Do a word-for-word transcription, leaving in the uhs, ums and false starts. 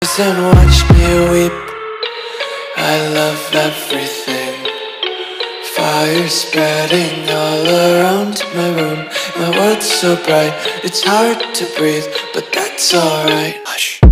And watch me weep. I love everything. Fire spreading all around my room. My world's so bright, it's hard to breathe, but that's alright. Hush.